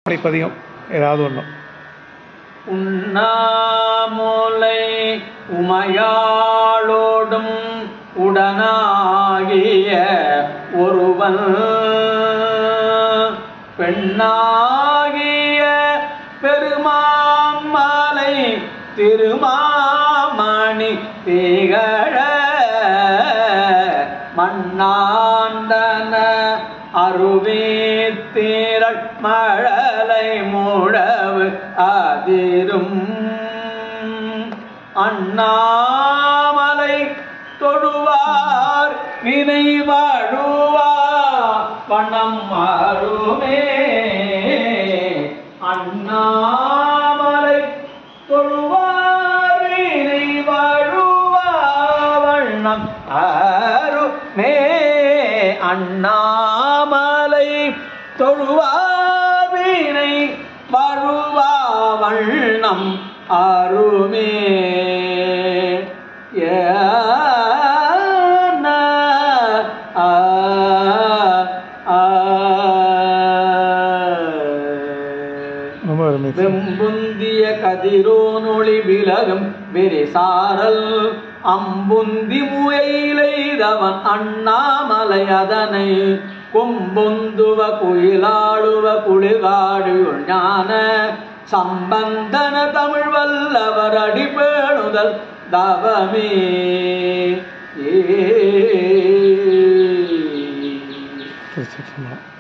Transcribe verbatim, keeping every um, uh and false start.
படிப்பதிகம் ஏதாவது ஒன்று. உண்ணாமூலை உமையாளோடும் உடனாகிய ஒருவன் பெண்ணாகிய பெருமாமலை திருமாமணி திகழ மண்ணாண்டன அருவேத்திரள் மழலை முழவு அதிரும் அண்ணாமலை தொழுவார் வினை வாழுவா பணம் மாறுமே. அண்ணாமலை தொழுவார் வினை வாழுவா வண்ணம் ஆறுமே. அண்ணாமலை தொழுவார் வினை வாழுவா வண்ணம் அருமே. வெம்புந்திய கதிரோனொளி விலகும் வெறிசாரல் அம்புந்தி முயலைதவன் அண்ணாமலை அதனை கொம்பொந்துவ குயிலாளுவ குளிர்காடுயுள் ஞான சம்பந்தன தமிழ் வல்லவர் அடிபேணுதல் தவமே. திருச்சி